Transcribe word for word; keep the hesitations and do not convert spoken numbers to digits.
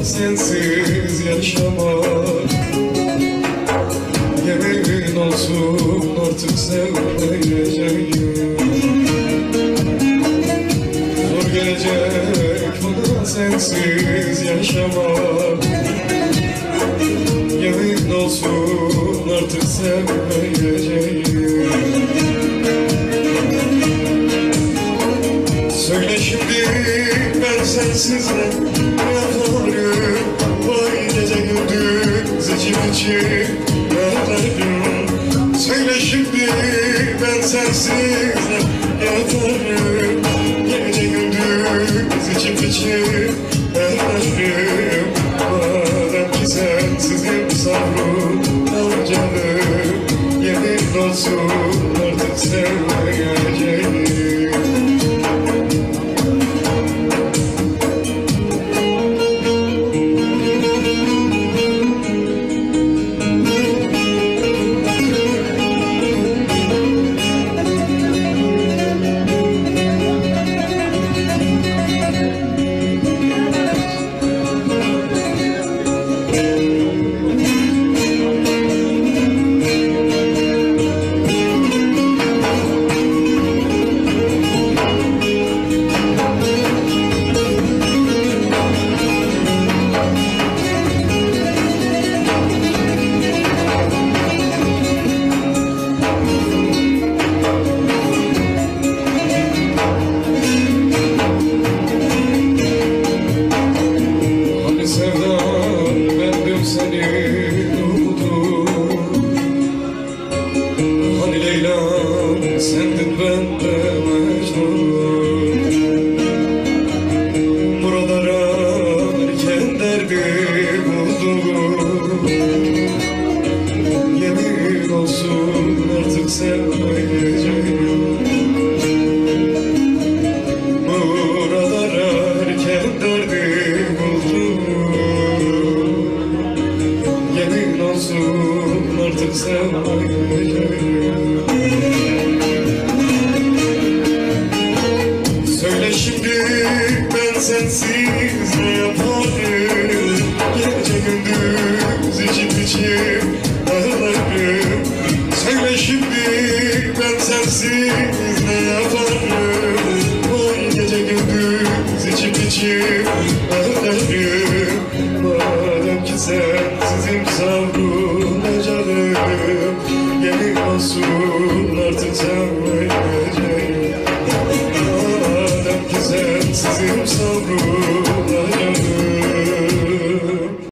sensiz yaşamak. Yemin olsun artık sevmeyeceğim. Zor gelecek bana sensiz yaşamak. Yemin olsun artık sevmeyeceğim. Söyle şimdi ben sensiz ne yaparım? Vay gece gündüz içim içim yatarım. Söyle şimdi ben sensiz ne yaparım? Gece gündüz içim içim yatarım. Madem ki sensizim sabrım al canım. Yemin olsun artık sevmeyeceğim. Sendin ben de Mecnun. Buralara erken derdim oldu. Yemin olsun artık sevmeyeceğim. Buralara erken derdim oldu. Yemin olsun artık sevmeyeceğim. Söyle şimdi ben sensiz ne yaparım? Gece gündüz içim içim ağlarım. Söyle şimdi ben sensiz ne yaparım? Vay gece gündüz içim içim ağlarım. Madem ki sensizim savrulacağım. Yemin olsun artık sevmeyeceğim. Sensizim sabrım